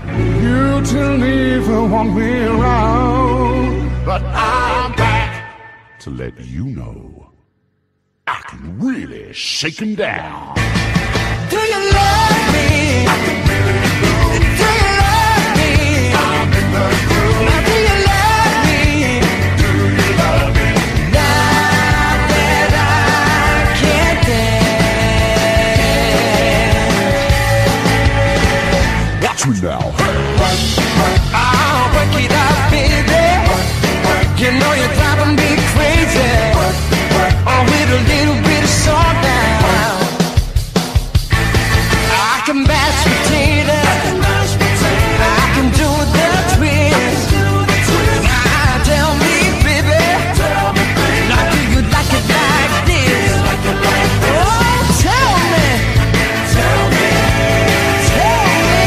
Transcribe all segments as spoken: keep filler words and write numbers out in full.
You didn't even want me around, but I'm back to let you know I can really shake 'em down. Do you love me? I can really move. Do you love me? I'm in the groove. Now do you love me? Do you love me? Now that I can dance. Watch me now. I'll work it out, baby. You know you're driving me crazy. Oh, with a little bit of song down. I can mash potato. I can do the twist. Now tell me, baby. Now do you like it like this? Oh, tell me. Tell me. Tell me.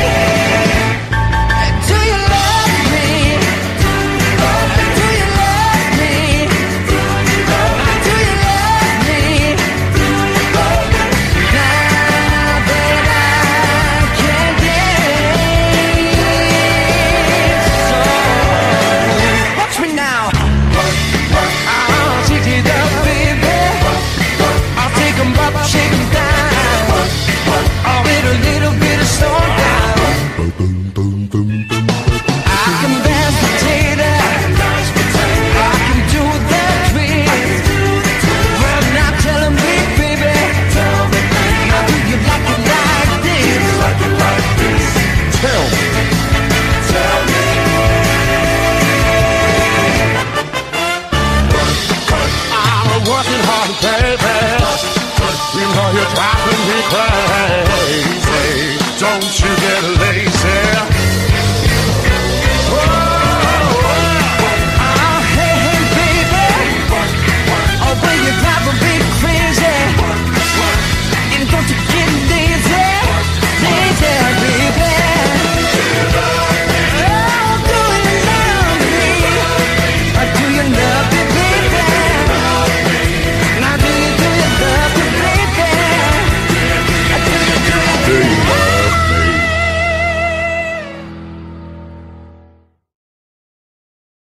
Do you love me? Do you love me? Do you love me? Do you love me? Do you love me? Do you love me? Now that I can dance, so watch me now. I'll shake it up, baby. I'll take 'em up, shake 'em down. I'll with a little bit of slow down. I can dance potato. I can do the twist. Well, now tell me, baby. Now do you like it like this? Tell me. Tell me. I'm working hard, baby. You know you're driving me crazy. Don't you get